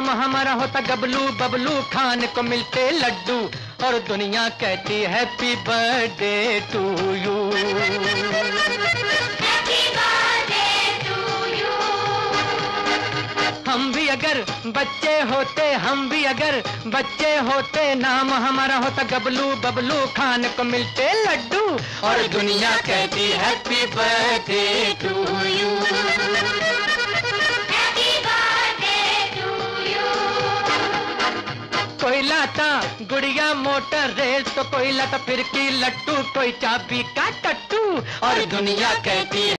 नाम हमारा होता गबलू, बबलू खाने को मिलते लड्डू, और दुनिया कहती हैप्पी बर्थडे टू यू। हम भी अगर बच्चे होते, हम भी अगर बच्चे होते, नाम हमारा होता गबलू, बबलू खाने को मिलते लड्डू, और दुनिया कहती हैप्पी बर्थडे टू यू। कोई लाता गुड़िया मोटर रेस, तो कोई लाता फिर की लट्टू, कोई चाबी का टट्टू, और दुनिया कहती